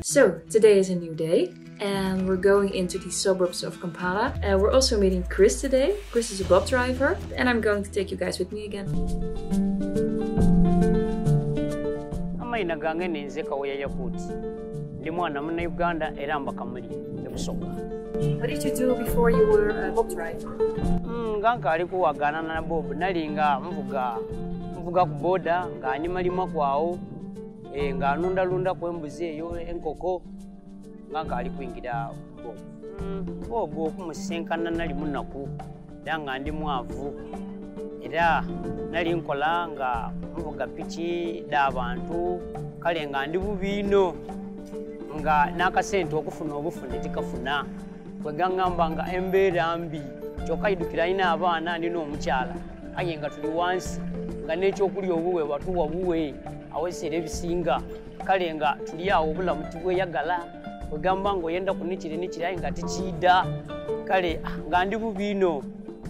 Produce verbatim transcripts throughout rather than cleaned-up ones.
So today is a new day and we're going into the suburbs of Kampala. Uh, we're also meeting Chris today. Chris is a Bob driver and I'm going to take you guys with me again. Amaina gange ninze kawaya yakuti. Ndi mwana muna Uganda era mbakamuli ebusoga. What did you do before you were a Bob driver? Mm, nganga ali kuwagana na Bob nalinga mvuga mvuga ku boda nga animalima kwawo e nga nunda lunda kwembuzi eyo enkoko nganga ali kuingira Bob. Mm, Bob okumusenkana nali munaku danga ndi mwavu era nali nkola nga mvuga pichi d'abantu kale nga ndi bubino nga nakasente okufuna obufune tikafuna kwegangamba nga embeera mbi kyokayidukira ina abaana ndino omukyala aye nga tuli wansi nga n'ekyokulya obuwe batuwa buwe awesera ebisinga kale nga tuli awo obulamu tibweyagala kwegamba nga oyenda kunikire nikire aye nga tikiida kale nga ndi bubino.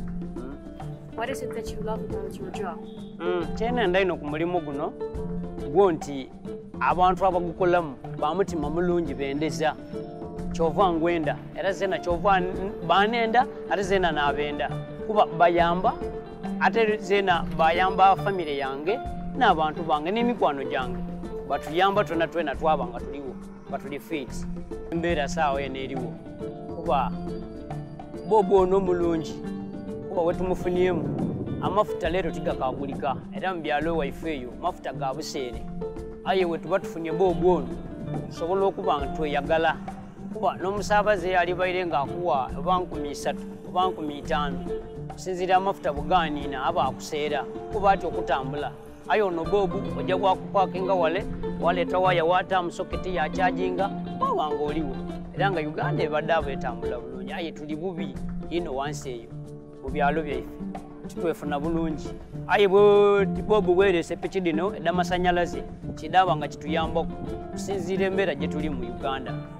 What is it that you love about your job? Mm, kyena ndaino ku mulimu guno gwo nti abantu abagukolamu bamutima mulungi bendeza kyova ngwenda era zena kyova banenda ate zena nabenda kuba bayamba ate zena bayamba family yange n'abantu bange n'emikwano gyange batuyamba tona twena twabanga tuliwo batuli fit embeera saawa eno eriwo kuba Bob ono mulungi kuba wetumufuniemu amafuta leero tigakagulika era mu byalo waife eyo mafuta ga buseere aye wetuba tufunye Bob ono sobola okuba nga tweyagala kuba n'omusaabaze ali baire ng'akuwa oba nkumi isatu oba nkumi itaano sinzira amafuta buganiina aba akuseera kuba ati okutambula aye ono Bob ojja gwakupakinga wale waleeta waya waataamu soketi ya charginga wabanga oliwo era nga Uganda ebadde abo etambula bulungi aye tuli bubi ino wansi eyo mu byalo byaife titwefuna bulungi aye Bob bwereese piki dino eddamasanyalaze kidaba nga kituyambako kusinziira embeera gye tuli mu Uganda.